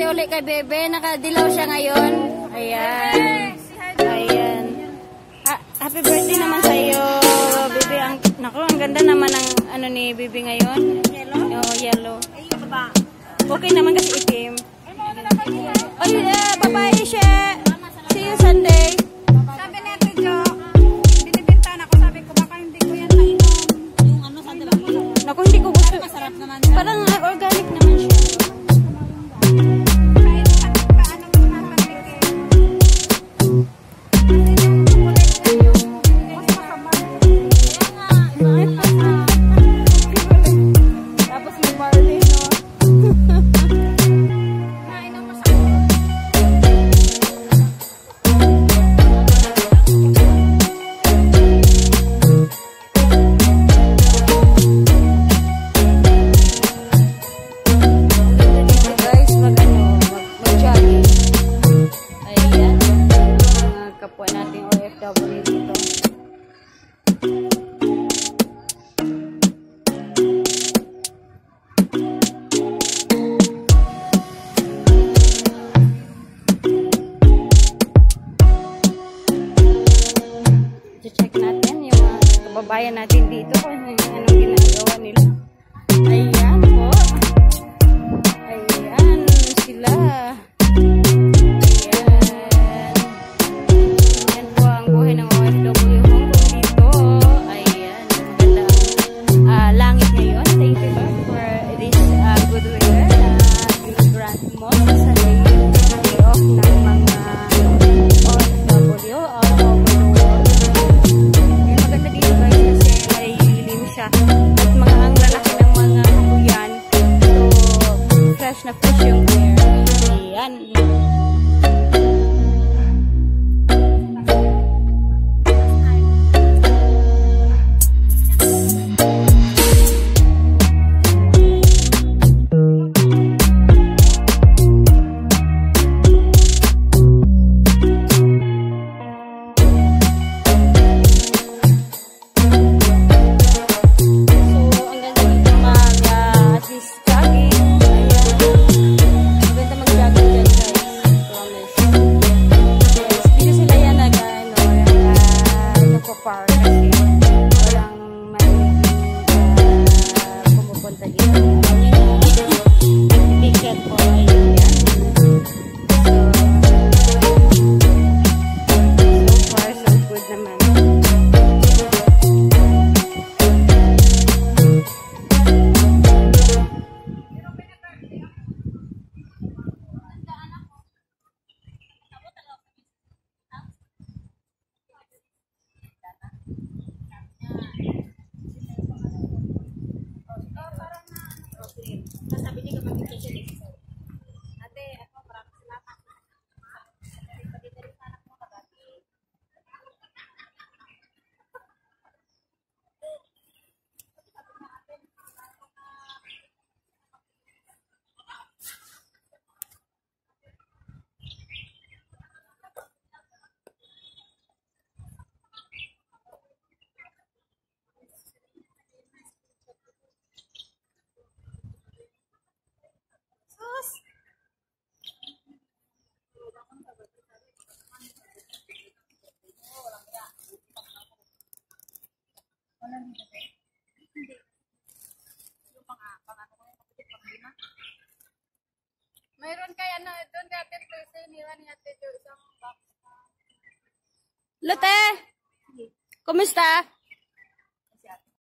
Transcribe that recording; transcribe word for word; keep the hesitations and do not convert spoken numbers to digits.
uli kay Bebe. Nakadilaw siya ngayon. Ayan. Ayan. Ha happy birthday naman sa'yo, Bebe. Ang, naku, ang ganda naman ng ano ni Bebe ngayon. Yellow? Oo, yellow. Okay naman kasi itim. Oh, yeah. Bye-bye, Ishe. See you Sunday. Sabi ni Ate Jo, binibintan ako. Sabi ko, baka hindi ko yan mainom. Yung ano sa dalawang. Naku, hindi ko gusto. Masarap naman. Parang uh, organic naman siya. Kapwa natin O F W dito. I-check natin yung mga kababayan natin dito kung anong ginagawa nila. Ayan po. Ayan sila. Buhay ng O F W Hong Kong dito. Ayan, maganda ang uh, langit ngayon. Thank you Lord for this uh, good weather na uh, grant mo sa day off ng mga O F W all over the world. Ayan, maganda dito guys kasi nalilim siya at mga ang lalaki ng mga kabuyan. So, fresh na fresh yung air. Ayan. Mayroon kaya ano, doon kaya Ate Tracy, niwan ni Ate Jo isang box. Lotte! Kumusta?